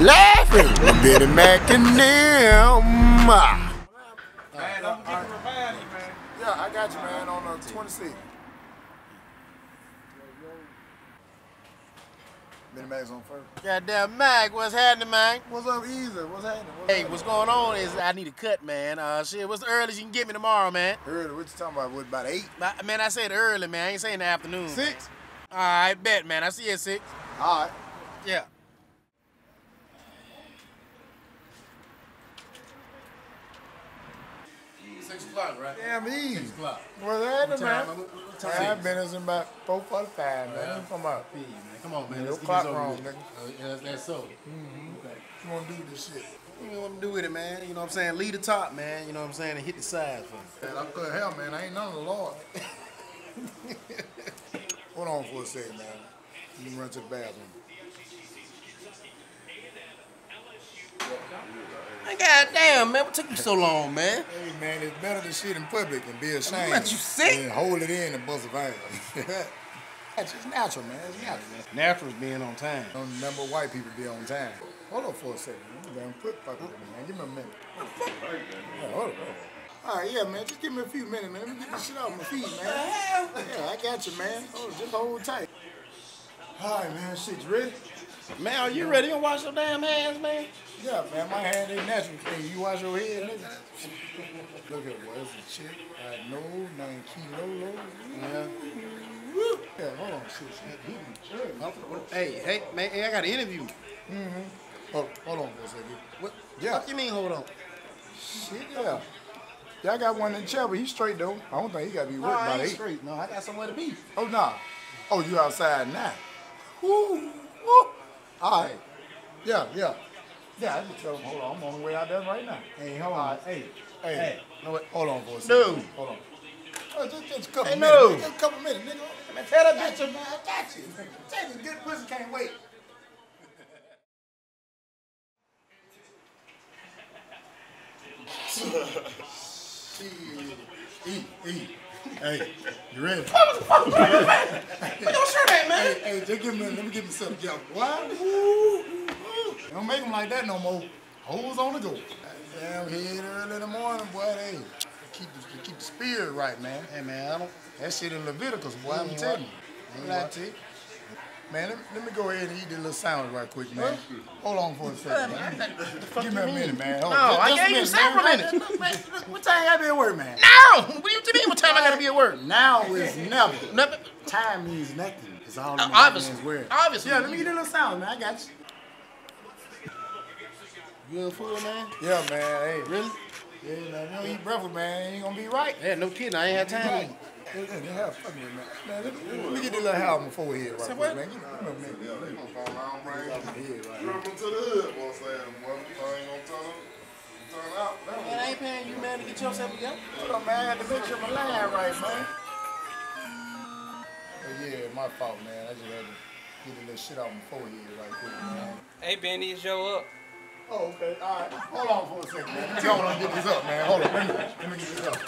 laughing with Benny Mac and them. Man, I'm keeping reminding you, man. Yeah, I got you, man, on the 26th. Benny Mac's on first. Goddamn Mac, what's happening, man? What's up, Easy? What's happening? Hey, what's going on is I need a cut, man. Shit, what's the earliest you can get me tomorrow, man? Early, what you talking about? What, about 8? Man, I said early, man. I ain't saying the afternoon. 6? All right, bet, man. I see you at 6. All right. Yeah. Right? Damn easy. 6 o'clock. What's happening, man? What time? I've been in about 4:45, man. Come on. Man, come on, man. Your Let's get clock this over wrong, with. nigga. Yeah, that's so. Okay. What you want to do with this shit? What you want to do with it, man? You know what I'm saying? Lead the top, man. You know what I'm saying? And hit the sides for me. Man, I'm good hell, man. I ain't none of the Lord. Hold on for a second, man. You can run to the bathroom. Man, goddamn, man. What took you so long, man? Hey, man, it's better to shit in public than be ashamed. Let you sick? And hold it in and bust a vein. That's just natural, man. It's natural. Natural's being on time. Don't remember white people be on time. Hold on for a second. Man. Quit fucking with me, man. Give me a minute. Yeah, hold on. All right, yeah, man. Just give me a few minutes, man. Let me get this shit off my feet, man. Yeah, I got you, man. Oh, just hold tight. All right, man. Shit, you ready? Man, are you ready? You gonna wash your damn hands, man? Yeah, man. My hand ain't natural. Hey, you wash your head, nigga. Look at what? It's a chick. I know. Named Kilo. Yeah. Yeah, hold on. Shit. Hey, man, I got an interview. Hold on for a second. What? Yeah. What you mean, hold on? Shit, yeah. Y'all got one in the chair, but he's straight, though. I don't think he got to be worked by 8. Straight. No, I got somewhere to be. Oh, nah. Oh, you outside now. Woo. Woo. All right. Yeah. Yeah, I just tell him, hold on, I'm on the way out there right now. Hey, hold on. Hey. No, what? Hold on for a second. No. Hold on. Oh, just a couple Hey, minutes. no. Just a couple minutes, nigga. Man, tell that I got bitch. you, man. I got you. Tell you, good pussy can't wait. Eat. Hey, you ready? What the fuck? Where your shirt at, man? Hey, just give me, let me get me something together. Why? Don't make them like that no more. Hoes on the go. Damn, head early in the morning, boy. Hey, keep the spirit right, man. Hey, man, that shit in Leviticus, boy. I'm telling you. Ain't lie to you. Man, let me go ahead and eat this little sandwich right quick, man. Hold on for a second, man. Give me a minute, man. Hold on. No, I gave you several minutes. Man, what time you gotta be at work, man? No! What do you mean? What time I gotta be at work? Now is never. Nothing. Time means nothing. It's all the Obviously. man's word. Obviously. Yeah, let me get this little sandwich, man. I got you. Good food, man? Yeah, man. Hey, Really? yeah, man. You don't eat breakfast, man. Ain't gonna be right. Yeah, no kidding. I ain't had time to eat. Yeah, have fun with it, man. Man, let me get this little hair on my forehead right quick, what? man. Give me a minute. Yeah, they gonna fall down, man. Off my head right Remember to the hood, boy, saying, boy, I ain't gonna turn out. Man, I ain't paying you, man, to get yourself together. Hold on, man. I had to make sure my line right, man. But yeah, my fault, man. I just had to get a little shit off my forehead right quick, man. Hey, Benny, show up. Oh, okay. All right. Hold on for a second, man. Let me go on and get this up, man. Hold on. Let me get this up.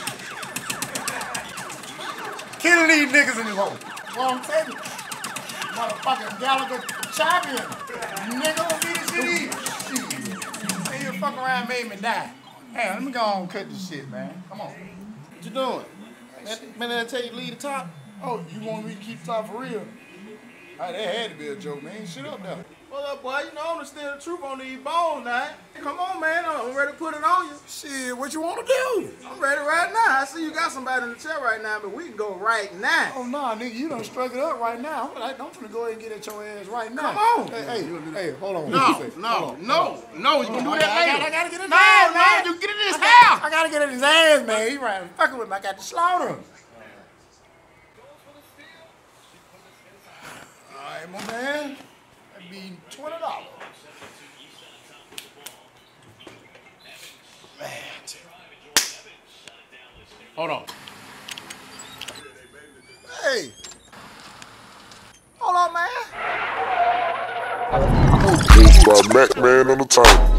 Killing these niggas in this hole. What I'm telling you. Motherfucking Gallagher champion. Nigga, don't be this shit either. Shit. You fuck around and made me die. Hey, let me go on and cut this shit, man. Come on. What you doing? Man, I tell you to leave the top. Oh, you want me to keep top for real? All right, that had to be a joke, man. Shut up now. Well, up, boy, you know I'm still the truth on these bones now. Come on, man. I'm ready to put it on you. Shit, what you want to do? I'm ready right now. I see you got somebody in the chair right now, but we can go right now. Oh, nah, nigga, you done struck it up right now. I'm finna go ahead and get at your ass right now. Come on. Hey, hold on. No, you can do that later. I gotta get in his ass, man. You get in his house. I gotta get in his ass, man. He right fucking with me. I got to slaughter him. All right, my man. That'd be $20. Man. Hold on. Hey. Hold on, man. By Mac Man on the turn.